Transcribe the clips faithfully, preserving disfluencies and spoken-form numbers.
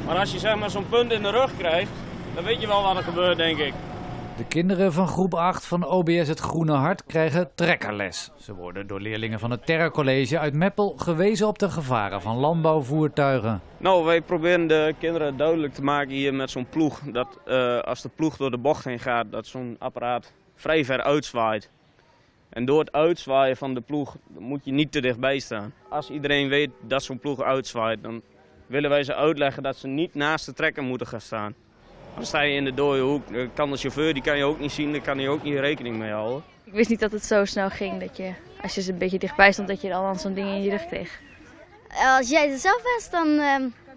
Maar als je zeg maar zo'n punt in de rug krijgt, dan weet je wel wat er gebeurt, denk ik. De kinderen van groep acht van O B S Het Groene Hart krijgen trekkerles. Ze worden door leerlingen van het Terra College uit Meppel gewezen op de gevaren van landbouwvoertuigen. Nou, wij proberen de kinderen duidelijk te maken hier met zo'n ploeg, dat uh, als de ploeg door de bocht heen gaat, dat zo'n apparaat vrij ver uitzwaait. En door het uitzwaaien van de ploeg moet je niet te dichtbij staan. Als iedereen weet dat zo'n ploeg uitzwaait, dan willen wij ze uitleggen dat ze niet naast de trekker moeten gaan staan. Dan sta je in de dode hoek, kan de chauffeur, die kan je ook niet zien, daar kan hij ook niet rekening mee houden. Ik wist niet dat het zo snel ging, dat je, als je een beetje dichtbij stond, dat je dan zo'n ding in je rug kreeg. Als jij er zelf was, dan uh,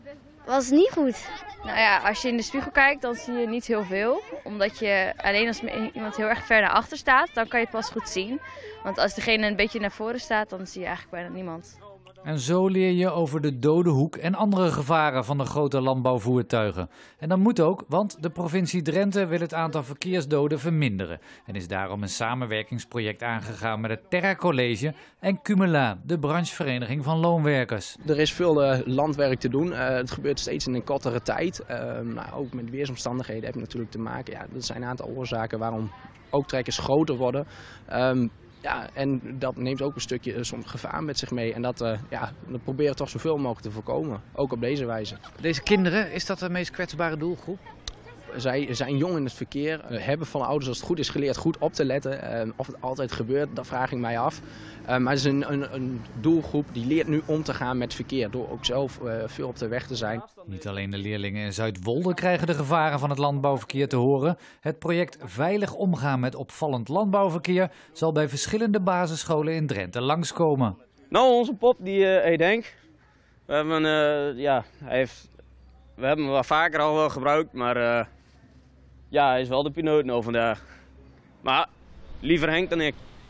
was het niet goed. Nou ja, als je in de spiegel kijkt, dan zie je niet heel veel. Omdat je, alleen als iemand heel erg ver naar achter staat, dan kan je het pas goed zien. Want als degene een beetje naar voren staat, dan zie je eigenlijk bijna niemand. En zo leer je over de dode hoek en andere gevaren van de grote landbouwvoertuigen. En dat moet ook, want de provincie Drenthe wil het aantal verkeersdoden verminderen. En is daarom een samenwerkingsproject aangegaan met het Terra College en Cumula, de branchevereniging van loonwerkers. Er is veel uh, landwerk te doen. Uh, het gebeurt steeds in een kortere tijd. Uh, nou, ook met weersomstandigheden heb je natuurlijk te maken. Ja, er zijn een aantal oorzaken waarom ook trekkers groter worden. Um, Ja, en dat neemt ook een stukje uh, soms gevaar met zich mee. En dat, uh, ja, dat proberen we toch zoveel mogelijk te voorkomen. Ook op deze wijze. Deze kinderen, is dat de meest kwetsbare doelgroep? Zij zijn jong in het verkeer, uh, hebben van ouders als het goed is geleerd goed op te letten. Uh, of het altijd gebeurt, dat vraag ik mij af. Uh, maar het is een, een, een doelgroep die leert nu om te gaan met verkeer. Door ook zelf uh, veel op de weg te zijn. Niet alleen de leerlingen in Zuidwolde krijgen de gevaren van het landbouwverkeer te horen. Het project Veilig omgaan met opvallend landbouwverkeer zal bij verschillende basisscholen in Drenthe langskomen. Nou, onze pop die uh, heet Henk. We hebben, uh, ja, hij heeft, we hebben hem wel vaker al wel gebruikt, maar uh, ja, hij is wel de pineut nou vandaag. Maar liever Henk dan ik.